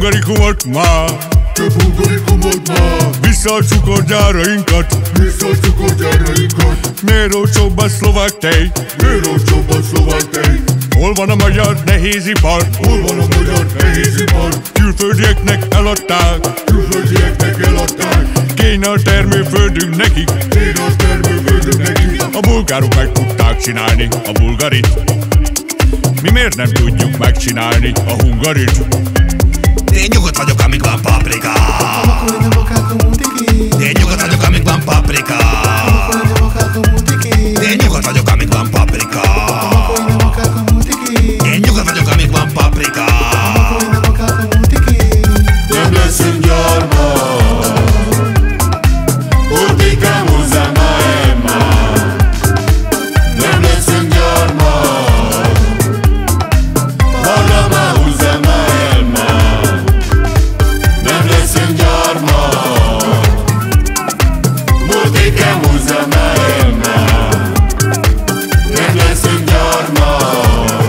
bulgarikumot már, te bulgarikumot már. Vissza a cukorgyárainkat, Vissza a cukorgyárainkat. miért olcsóbb a szlovák tej? Miért olcsóbb a szlovák tej? Hol van a magyar nehézipar? Hol van a magyar nehézipar? Külföldieknek eladták, Külföldieknek eladták. kéne a termőföldünk nekik, Kéne a termőföldünk nekik. a bulgárok meg tudták csinálni a bulgarit. Mi miért nem tudjuk megcsinálni a hungarit? Én nyugodt vagyok, amíg van paprika. Én nyugodt vagyok, amíg van paprika. Én nyugodt vagyok, amíg van paprika. Én nyugodt vagyok, amíg van paprika. Nem leszünk gyarmat, urticamos a Maema. Nem leszünk gyarmat, hallamos a Maema. Nem leszünk gyarmat, urticamos a Maema. Nem leszünk gyarmat,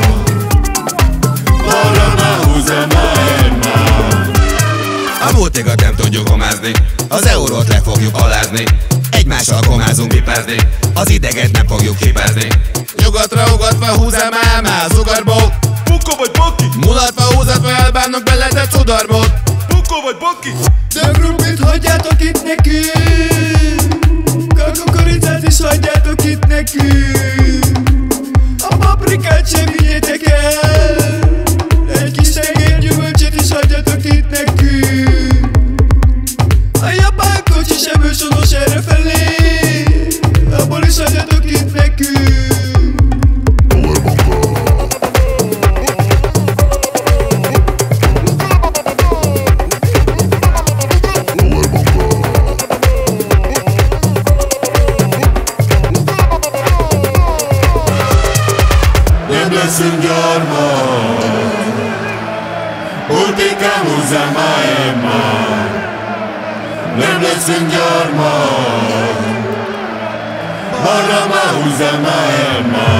hallamos a Maema. A multikat nem tudjuk homázni, az eurót le fogjuk alázni. Egymással komázunk pipezni, az ideget nem fogjuk kipezni. Nyugatra ugatva húzám álmá zugarból. Bukó vagy baki? Mulatva húzatva elbánnak bele, de cudarból. Bukó vagy baki? De krumplit hagyjátok itt nekünk, a kukoricát is hagyjátok itt nekünk. A paprikát sem vigyétek el, egy kis tenger gyümölcsöt is hagyjatok itt nekünk. A japán kocsi sem ősonos errefelé, abból is hagyjatok itt nekünk. Nem leszünk gyarmat, urticamos a Maema. Nem leszünk gyarmat, hallamos a Maema.